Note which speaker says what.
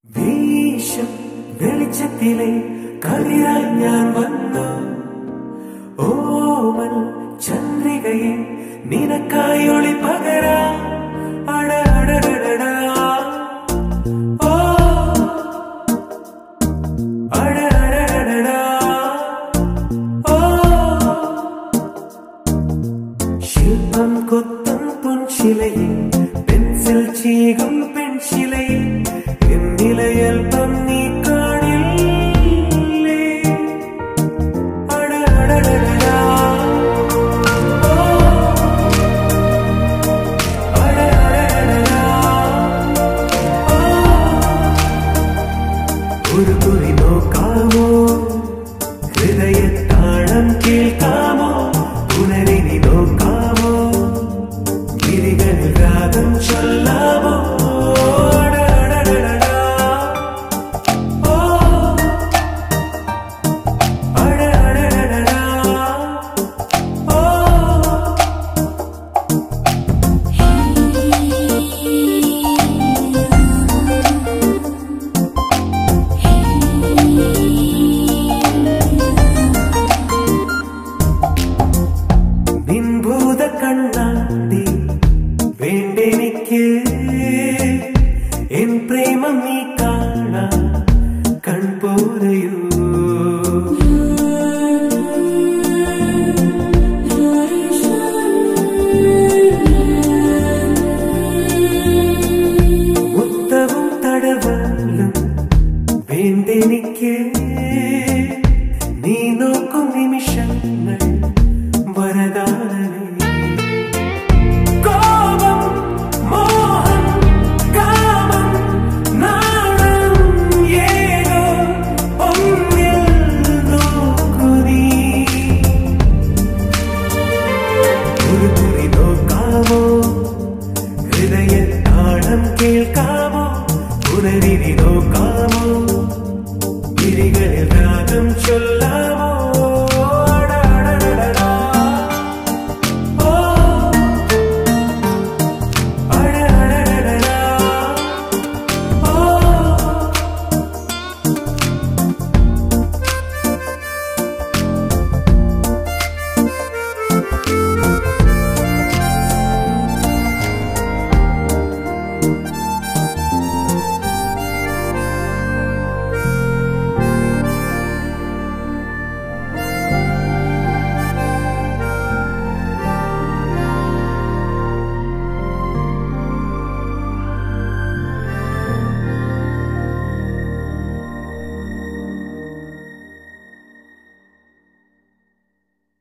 Speaker 1: വീശം വെളിച്ചത്തിലെ കതിരായി ഞാൻ വന്നു. ഓമൽ ചന്ദ്രികയെ നിനക്കായി ഒളി പകരാ. അടടടടാ ഓ അടടടടാ ഓ ശില്പം കൊത്തും പൊൻശിലയിൽ പെൻസിൽ ചീകും പെൺശിലയിൽ എന്നിലയൽപ്പം നീ കാണില്ലേ. അടടടടാ ഓ അടടടടാ ഓ ഒരു കുറി നോക്കാമോ, ഹൃദയത്താളം കേൾക്കാമോ, പുനരിനി നോക്കാമോ, ഗിരികളിൽ രാഗം ചൊല്ലാമോ. നിൻഭൂത കണ്ണാടി വേണ്ടെനിക്ക്, എൻ പ്രേമം നീ കാണാൻ കൺപോരയോ. മുത്തവും തടവലും വേണ്ടെനിക്ക്, നീ നോക്കും നിമിഷങ്ങൾ വരദാനമേ. കോപം മോഹം കാമം നാണം ഏതോ ഒന്നിൽ നോക്കൂ നീ. ഒരു കുറി നോക്കാമോ, ഹൃദയത്താളം കേൾക്കാമോ, പുനരിനി നോക്കാമോ, ഗിരികളിൽ രാഗം ചൊല്ലാമോ.